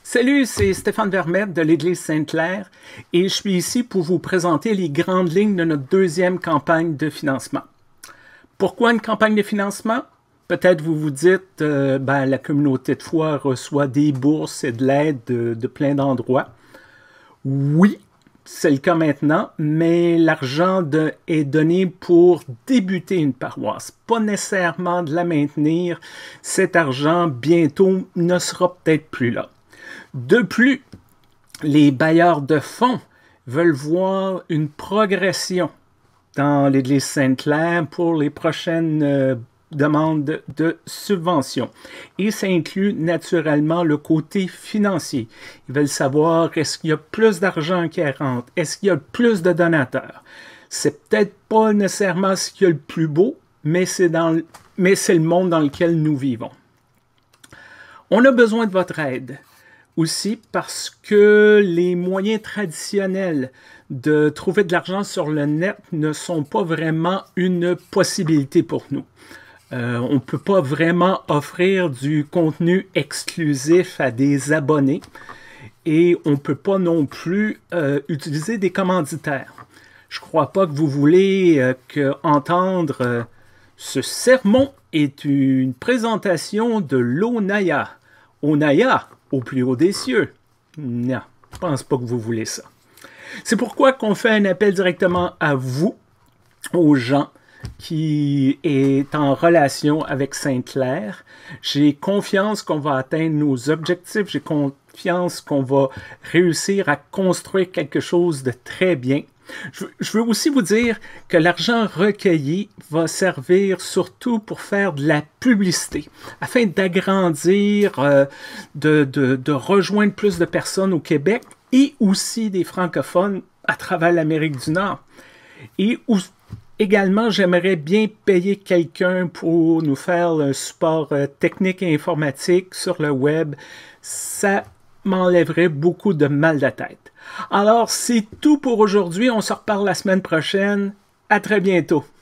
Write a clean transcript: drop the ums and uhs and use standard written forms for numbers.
Salut, c'est Stéphane Vermette de l'Église Sainte-Claire et je suis ici pour vous présenter les grandes lignes de notre deuxième campagne de financement. Pourquoi une campagne de financement? Peut-être vous vous dites, la communauté de foi reçoit des bourses et de l'aide de plein d'endroits. Oui, c'est le cas maintenant, mais l'argent est donné pour débuter une paroisse, pas nécessairement de la maintenir. Cet argent, bientôt, ne sera peut-être plus là. De plus, les bailleurs de fonds veulent voir une progression dans l'Église Sainte-Claire pour les prochaines demandes de subventions. Et ça inclut naturellement le côté financier. Ils veulent savoir est-ce qu'il y a plus d'argent qui rentre, est-ce qu'il y a plus de donateurs. C'est peut-être pas nécessairement ce qu'il y a le plus beau, mais c'est le monde dans lequel nous vivons. On a besoin de votre aide. Aussi parce que les moyens traditionnels de trouver de l'argent sur le net ne sont pas vraiment une possibilité pour nous. On ne peut pas vraiment offrir du contenu exclusif à des abonnés et on ne peut pas non plus utiliser des commanditaires. Je ne crois pas que vous voulez entendre ce sermon est une présentation de l'Onaya. Onaya, au plus haut des cieux. Non, je ne pense pas que vous voulez ça. C'est pourquoi qu'on fait un appel directement à vous, aux gens qui est en relation avec Sainte-Claire. J'ai confiance qu'on va atteindre nos objectifs. J'ai confiance qu'on va réussir à construire quelque chose de très bien. Je veux aussi vous dire que l'argent recueilli va servir surtout pour faire de la publicité, afin d'agrandir, de rejoindre plus de personnes au Québec et aussi des francophones à travers l'Amérique du Nord. Et également, j'aimerais bien payer quelqu'un pour nous faire un support technique et informatique sur le web. Ça m'enlèverait beaucoup de mal de tête. Alors, c'est tout pour aujourd'hui. On se reparle la semaine prochaine. À très bientôt.